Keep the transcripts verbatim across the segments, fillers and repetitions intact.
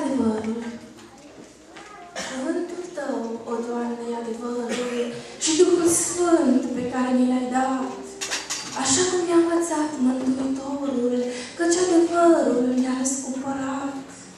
adevărul. Cuvântul Tău, o Doamne, e adevărul și Duhul Sfânt pe care mi l-ai dat. Așa cum mi-a învățat Mântuitorul, căci adevărul mi-a răscumpărat.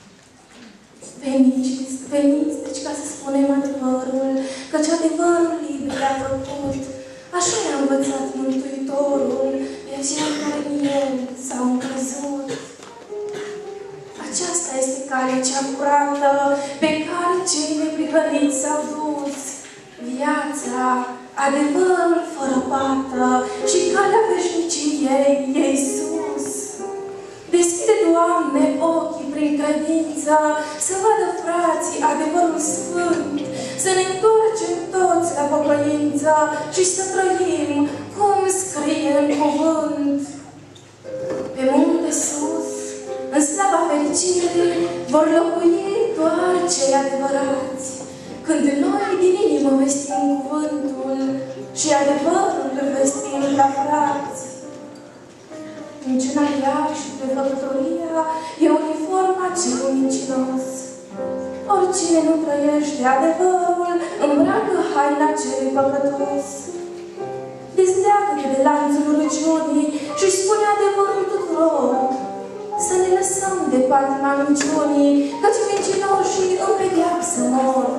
Veniți, veniți, deci ca să spunem adevărul, căci adevărul liber le-a făcut. Așa mi-a învățat Mântuitorul, pe aceia care în El s-au încrezut. Aceasta este calea cea curată, pe care cei neprihăniți s-au dus. Viața, adevărul fără pată și calea veșniciei e Iisus. Deschide, Doamne, ochii prin credință, să vadă frații adevărul sfânt, să ne întoarcem toți la pocăință și să trăim cum scrie în cuvânt. Pe munte sus, în slava fericirii, vor locui doar cei adevărați, când noi din inimă vestim cuvântul și adevărul vestim la frați. Minciuna ea și prefăcătoria e uniforma celui mincinos. Oricine nu trăiește adevărul, îmbracă haina celui păcătos. Dezleagă-te de lanțul rugăciunii și spune adevărul tuturor. Să ne lăsăm de patima minciunii, căci mincinoșii în pedeapsă mor.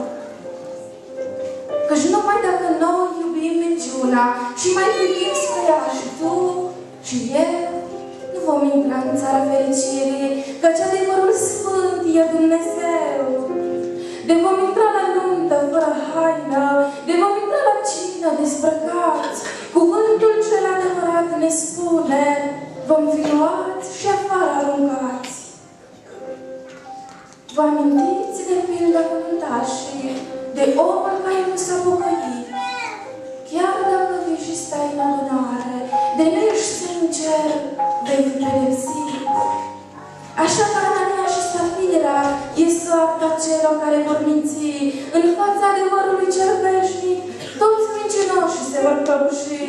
Căci numai dacă noi iubim minciuna și mai privim spre ea și tu și eu, nu vom intra în țara fericirii, căci adevărul sfânt e Dumnezeu. De vom intra la nuntă fără haină, de vom intra la cină dezbrăcați. Cuvântul cel adevărat ne spune, vom fi luați și afară aruncați. Vă amintiți de pilda cuvântașii, de omul care nu s-a pocăit? Chiar dacă vii și stai în adunare, de nu ești sincer, vei fi pedepsit. Așa că Anania și Safira e soarta celor care vor minți. În fața adevărului cel veșnic, toți mincinoșii se vor prăbuși.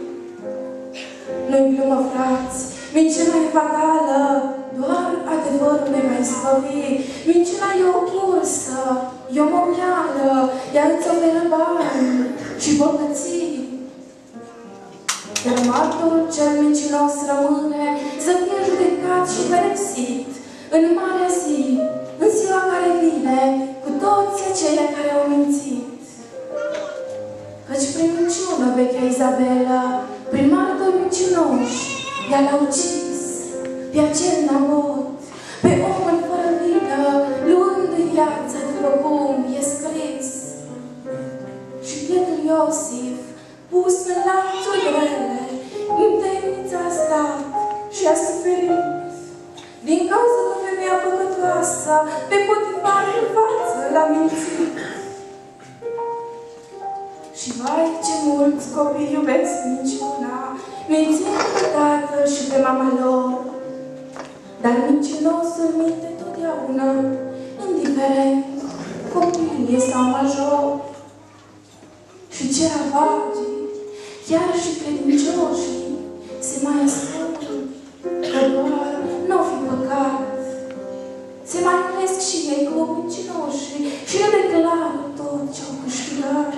Nu-i glumă, frați, minciuna e fatală, doar adevărul ne va izbăvi. Minciuna e o cursă, e o momeală, ea îți oferă bani și bogății. Iar martorul cel mincinos rămâne să fie judecat și pedepsit în marea zi, în ziua care vine, cu toți aceia care au mințit. Căci prin minciună vechea Izabela, prin martori mincinoși, ea l-a ucis pe acel Nabot, pe omul fără vină, luând-i viața după cum e scris. Și pietul Iosif, pus în lanțuri grele, în temnița a stat și a suferit. Din cauza că femeia păcătoasă, pe Potifar în față l-a mințit. Și vai, ce mulți copii iubesc minciuna, mințind pe tatăl și pe mama lor. Dar mincinosul minte totdeauna, indiferent, copil e sau major. Și ce ravagii, chiar și credincioșii, se mai ascund, că doar n-au fi păcat. Se mai unesc și ei cu mincinoșii și le declară tot ce-au câștigat.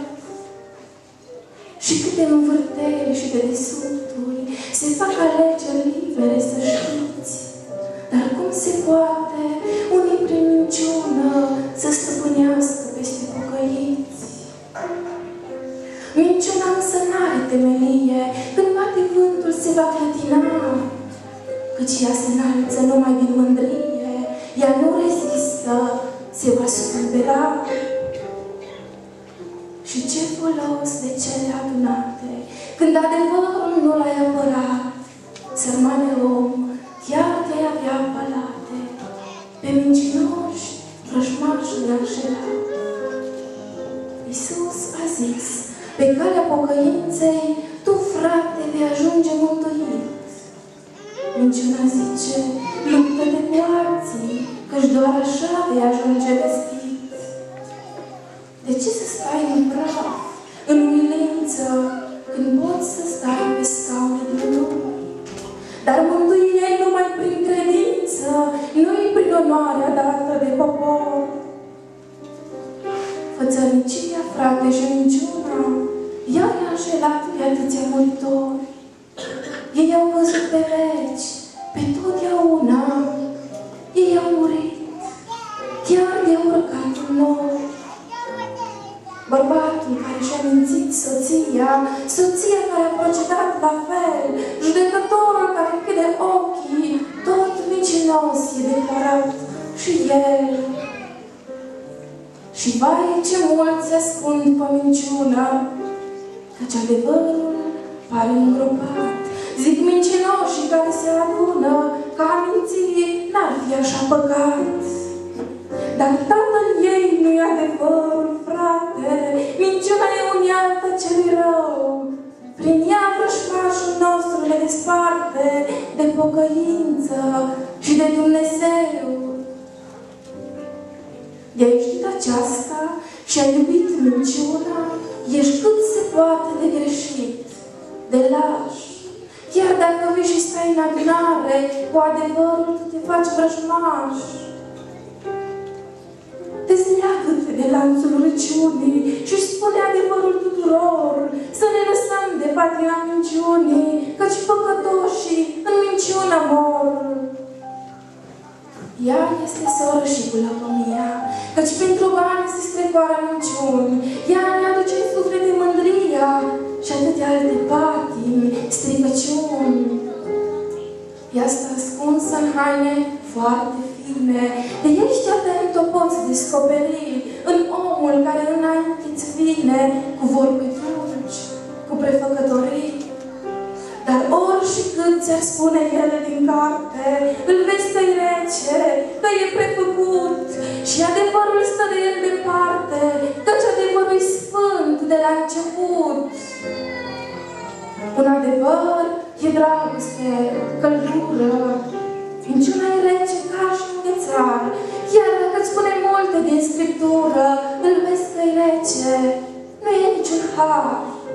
Și câte învârteli și de desubturi se fac alegeri libere, să știți. Dar cum se poate unii prin minciună să stăpânească peste pocăiți? Minciuna însă n-are temelie, când bate vântul se va clătina, căci ea se înalță numai din mândrie, ea nu rezistă, se va spulbera. Și ce folos de cele adunate, când adevărul nu l-ai apărat, sărmane om, chiar te-ai avea palate, pe mincinoși, vrăjmași le-a înșelat. Iisus a zis, pe calea pocăinței, tu, frate, vei ajunge mântuit. Minciuna zice, luptă-te cu alții, căci doar așa vei ajunge vestit. De ce să stai în praf, în umilință, când poți să stai pe scaune de lume? Dar mântuirea e numai prin credință, nu-i prin onoarea dată de popor. fățărnicia, frate, și minciuna, ea i-a înșelat pe atâția muritori. Ei au văzut pe veci, pe totdeauna, ei au murit, chiar de urcatul lor. Bărbatul care și-a mințit soția, soția care a procedat la fel, judecătorul care închide ochii, tot mincinos e declarat și el. Și vai ce mult se ascund pe minciună, căci adevărul pare îngropat. Zic mincinoșii care se adună, ca a minții n-ar fi așa păcat. Dar tatăl ei nu-i adevărul, frate, minciuna e unealtă celui rău. Prin ea vrășmașul nostru ne desparte de pocăință și de Dumnezeu. De-ai știut aceasta și ai iubit minciuna, ești cât se poate de greșit, de laș. Chiar dacă vii și stai în adunare, cu adevărul tu te faci vrăjmaș. Dezleagă-te de lanțul râciunii și spune adevărul tuturor, să ne lăsăm de patria minciunii, căci păcătoșii în minciună mor. Ea este soră și cu lăcomia, căci pentru bani se strecoară minciuni. Ea ne aduce în suflete mândria și atâtea alte patimi, stricăciuni. Ea stă ascunsă în haine foarte fine, de ești atent o poți descoperi în omul care înainte-ți vine cu vorbe dulci, cu prefăcătorii. Dar ori și cât ți-ar spune ele din carte, îl vezi că-i rece, că e prefăcut și adevărul stă de el departe, căci adevărul e sfânt de la început. Un adevăr e dragoste, căldură, minciuna e rece ca și înghețar, iar dacă îți spune multe din Scriptură, îl vezi că-i rece, nu e niciun har.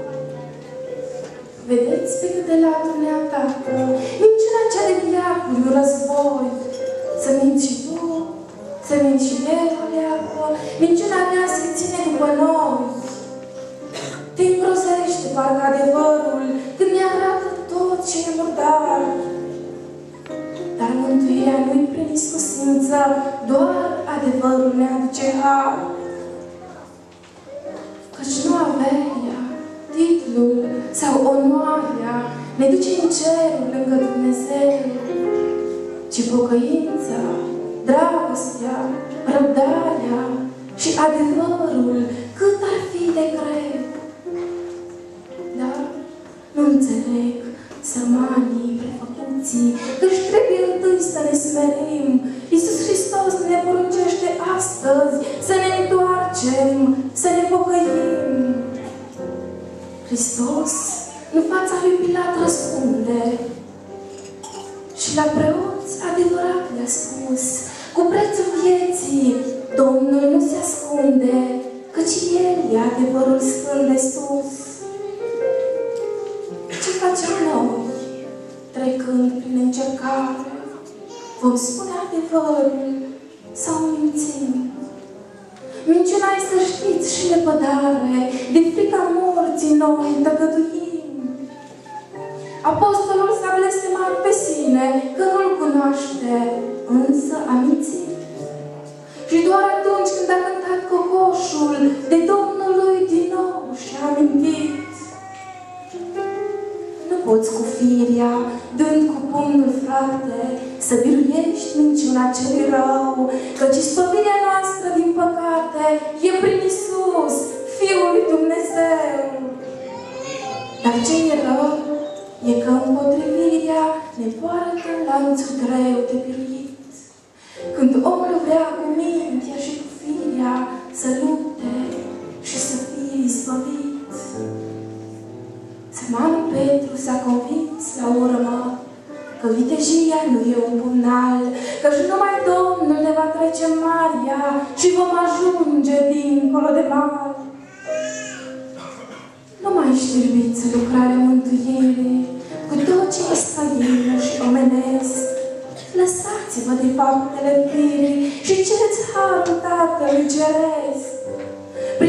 Vedeți pe cât de latul ne atacă, minciuna cea de diacul, un război. Să minți și tu, să minți și eu, aleapă, minciuna mea se ține după noi. Te îngrozește parcă adevărul, când ne arată tot ce e murdar. Dar mântuirea nu-i prin iscusință, doar adevărul ne aduce har. Căci nu averia, titlul sau onoarea ne duce în cerul lângă Dumnezeu, ci pocăința, dragostea, răbdarea și adevărul, cât ar fi de greu. Dar nu înțeleg sărmanii, prefăcuții, că-și trebuie întâi să ne smerim. Iisus Hristos ne poruncește astăzi să ne întoarcem, să ne pocăim. Hristos, în fața lui Pilat, răspunde și la preoți adevărat le-a spus, cu prețul vieții, Domnul nu se ascunde, căci El e adevărul sfânt de sus. Ce facem noi, trecând prin încercare? Vom spune adevărul sau mințim? Minciuna e, să știți, și lepădare, de frica morții noi tăgăduim. Apostolul s-a blestemat pe sine, că nu-L cunoaște, însă a mințit. Și doar atunci când a cântat cocoșul, de Domnului din nou și-a amintit. Nu poți cu firia, dând cu pumnul, frate, să biruiești minciuna celui rău, căci spăvirea noastră din păcate e prin Iisus, Fiul lui Dumnezeu. Dar ce e rău e că împotrivirea ne poartă în lanțul greu de biruit. Când omul vrea cu mintea și cu firea să lupte și să fie izbăvit. Sărmanul Petru s-a convins la urmă că vitejia nu e un pumnal, căci numai Domnul ne va trece Maria și vom ajunge dincolo de mal. Nu mai știrbiți lucrarea mântuirii cu tot ce e străină și omenesc. Lăsați-vă de faptele firii și cereți harul Tatălui Ceresc.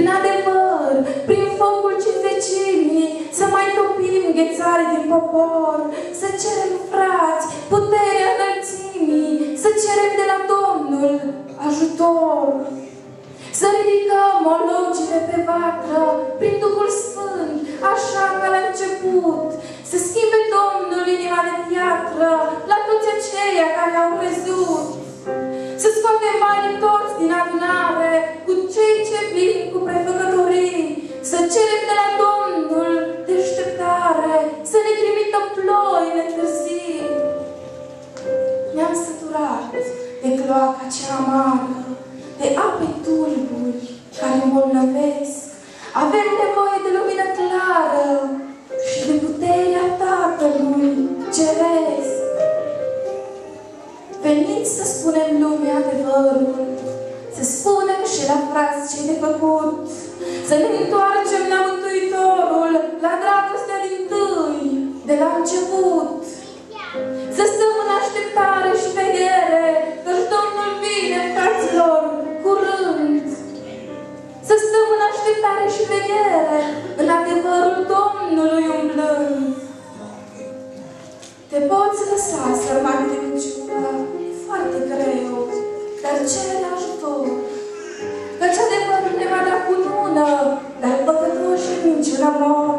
înghețare din popor, să cerem, frați, puterea înălțimii, să cerem de la Domnul ajutor. Să ridicăm ologile pe vatră prin Duhul Sfânt, așa ca la început, să schimbe Domnul inima de piatră la toți aceia care au crezut. Să scoatem banii toți din adunare cu cei ce vin cu prefăcătorii, să cerem de la Domnul deșteptare, să ne trimită ploile târzii. Ne-am săturat de cloaca cea amară, de ape tulburi care îmbolnăvesc. Avem nevoie de lumină clară și de puterea Tatălui Ceresc. Veniți să spunem lumii adevărul, să spunem și la frați ce de făcut, să ne întoarcem la Mântuitorul, la dragostea din tâi, de la început. Să stăm în așteptare și veghere, căci Domnul vine, fraților, curând. Să stăm în așteptare și veghere, în adevărul Domnului umblând. Te poți lăsa să rămâi de minciună, foarte greu, dar cere ajutor. Căci adevărul ne va da cunună, dar păcătoșii minciuna mor.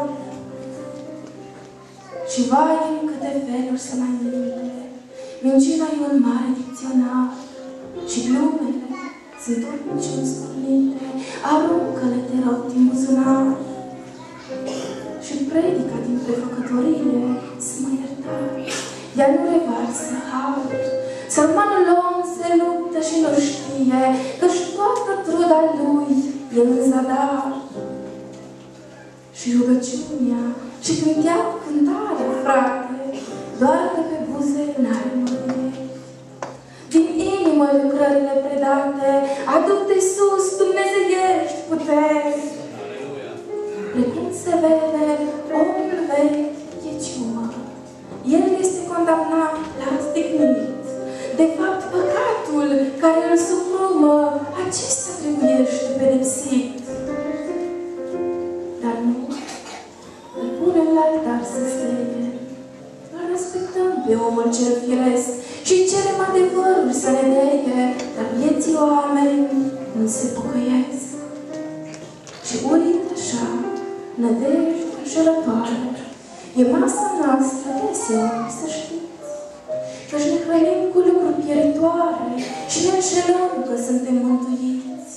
Și vai în câte feluri să mai minte, minciuna e un mare dicționar. Și glumele sunt tot minciuni scornite, aruncă-le, te rog, din buzunar. Și predica din prefăcătorie să mă iertați, ea nu revarsă har. Sărmanul om se luptă și nu știe, că-și toată truda lui e în zadar. Și rugăciunea și cântea cântarea, frate, doar de pe buze n-are mărire. Din inimă lucrările predate, aduc de sus dumnezeiești puteri. Precum se vede, omul vechi e ciumă. El este condamnat la stignit. De fapt, păcatul care îl suprumă, acesta trebuiește pedepsit. Dar nu, îl punem la altar să steie. Îl respectăm pe omul cel firesc și cerem adevărul să ne deie, dar vieții oameni nu se pocăiesc. Și urit așa, nădejde înșelătoare, e masa noastră deseori, să știți, căci ne hrănim cu lucruri pieritoare și ne înșelăm că suntem mântuiți.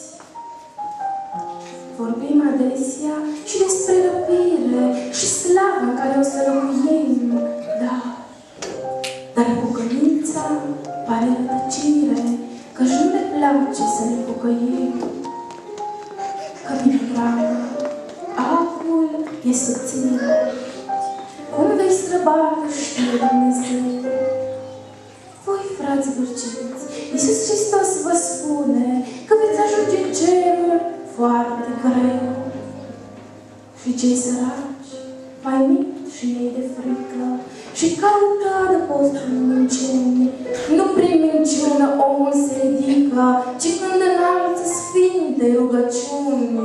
Vorbim adesea și despre răpire și slava în care o să locuim, dar, dar pocăința pare rătăcire, căci nu ne place să ne pocăim. Că mi-e dragă, acul e subțire. Cum vei străbate, știe Dumnezeu. Voi, frați vârciți, Iisus Hristos vă spune că veți ajunge în cerul foarte greu. Și cei săraci mai mint și ei de frică și caută adăpostul în minciuni. Nu prin minciună omul se ridică, ci când înalță sfinte rugăciuni.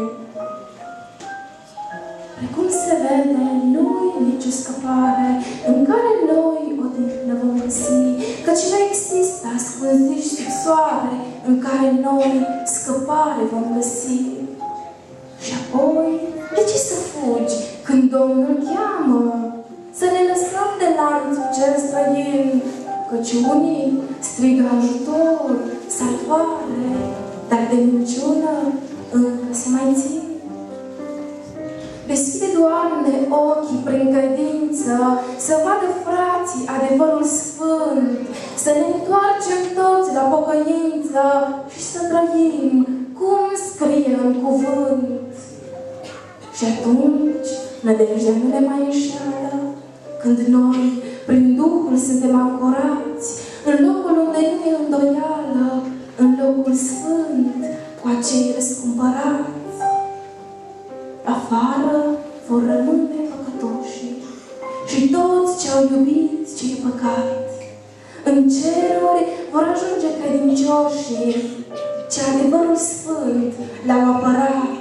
Precum se vede, nu-i nicio scăpare în care noi odihnă vom găsi, căci nu există ascunziși sub soare în care noi scăpare vom găsi. Și apoi, de ce să fugi când Domnul cheamă? Să ne lăsăm de lanțul cel străin, căci unii strigă ajutor, salvare, dar de minciună încă se mai țin. Deschide, Doamne, ochii prin credință, să vadă frații adevărul sfânt, să ne întoarcem toți la pocăință și să trăim cum scrie în cuvânt. Și atunci, nădejdea nu ne mai înșeală, când noi, prin Duhul, suntem ancorați, în locul unde nu e îndoială, în locul sfânt, cu acei răscumpărați. Afară vor rămâne păcătoșii și toți ce-au iubit ce-i păcat. În ceruri vor ajunge credincioșii ce adevărul sfânt l-au apărat.